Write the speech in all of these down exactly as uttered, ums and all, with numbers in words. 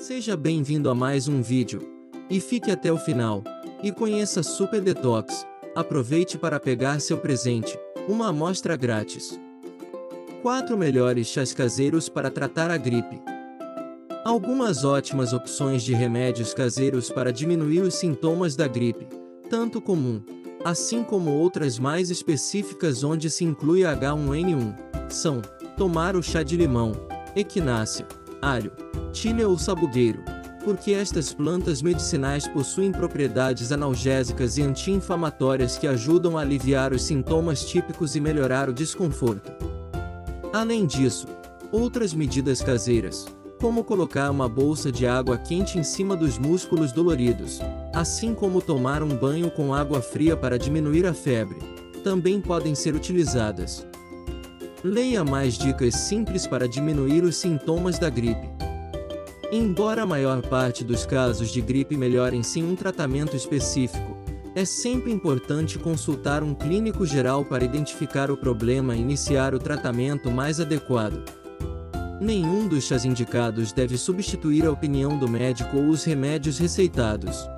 Seja bem-vindo a mais um vídeo, e fique até o final, e conheça Super Detox. Aproveite para pegar seu presente, uma amostra grátis. quatro melhores chás caseiros para tratar a gripe. Algumas ótimas opções de remédios caseiros para diminuir os sintomas da gripe, tanto comum, assim como outras mais específicas onde se inclui H um N um, são: tomar o chá de limão, equinácea, alho, tília ou sabugueiro, porque estas plantas medicinais possuem propriedades analgésicas e anti-inflamatórias que ajudam a aliviar os sintomas típicos e melhorar o desconforto. Além disso, outras medidas caseiras, como colocar uma bolsa de água quente em cima dos músculos doloridos, assim como tomar um banho com água fria para diminuir a febre, também podem ser utilizadas. Leia mais dicas simples para diminuir os sintomas da gripe. Embora a maior parte dos casos de gripe melhorem sem um tratamento específico, é sempre importante consultar um clínico geral para identificar o problema e iniciar o tratamento mais adequado. Nenhum dos chás indicados deve substituir a opinião do médico ou os remédios receitados.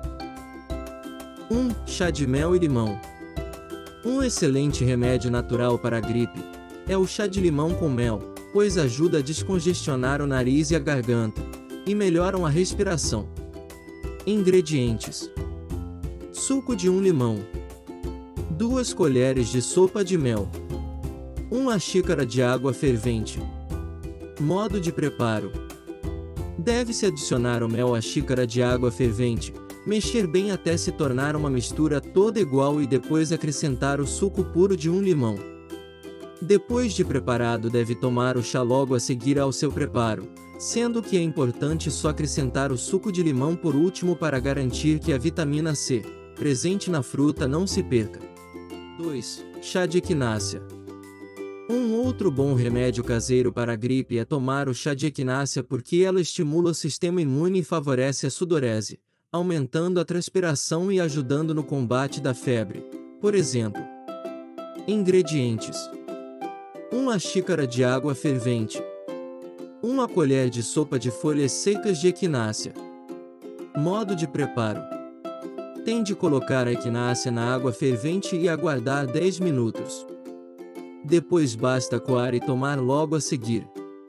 um. Chá de mel e limão. Um excelente remédio natural para a gripe é o chá de limão com mel, pois ajuda a descongestionar o nariz e a garganta, e melhoram a respiração. Ingredientes: suco de um limão, duas colheres de sopa de mel, uma xícara de água fervente. Modo de preparo: deve-se adicionar o mel à xícara de água fervente, mexer bem até se tornar uma mistura toda igual e depois acrescentar o suco puro de um limão. Depois de preparado, deve tomar o chá logo a seguir ao seu preparo, sendo que é importante só acrescentar o suco de limão por último para garantir que a vitamina C, presente na fruta, não se perca. dois. Chá de equinácea. Um outro bom remédio caseiro para a gripe é tomar o chá de equinácea porque ela estimula o sistema imune e favorece a sudorese, aumentando a transpiração e ajudando no combate da febre. Por exemplo, ingredientes: uma xícara de água fervente, uma colher de sopa de folhas secas de equinácea. Modo de preparo: tem de colocar a equinácea na água fervente e aguardar dez minutos. Depois basta coar e tomar logo a seguir.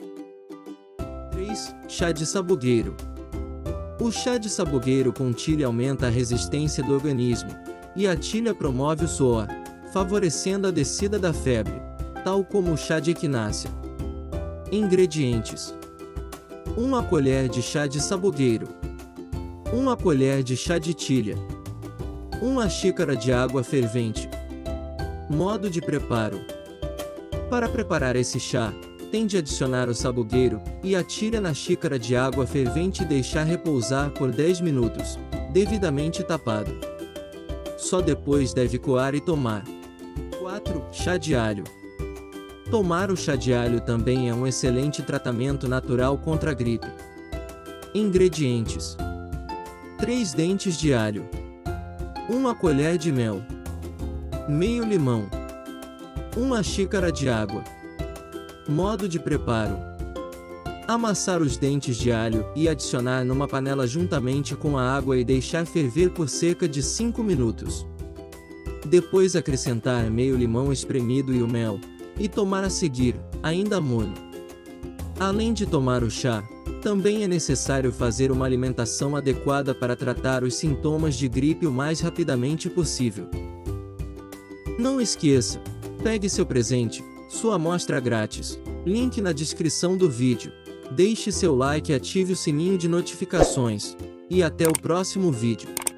três. Chá de sabugueiro. O chá de sabugueiro com tília aumenta a resistência do organismo, e a tília promove o suor, favorecendo a descida da febre, tal como o chá de equinácea. Ingredientes: uma colher de chá de sabugueiro, uma colher de chá de tília, uma xícara de água fervente. Modo de preparo: para preparar esse chá, tem de adicionar o sabugueiro e a tília na xícara de água fervente e deixar repousar por dez minutos, devidamente tapado. Só depois deve coar e tomar. quatro. Chá de alho. Tomar o chá de alho também é um excelente tratamento natural contra a gripe. Ingredientes: três dentes de alho, uma colher de mel, meio limão, uma xícara de água. Modo de preparo: amassar os dentes de alho e adicionar numa panela juntamente com a água e deixar ferver por cerca de cinco minutos. Depois acrescentar meio limão espremido e o mel, e tomar a seguir, ainda morno. Além de tomar o chá, também é necessário fazer uma alimentação adequada para tratar os sintomas de gripe o mais rapidamente possível. Não esqueça, pegue seu presente, sua amostra grátis, link na descrição do vídeo. Deixe seu like e ative o sininho de notificações. E até o próximo vídeo.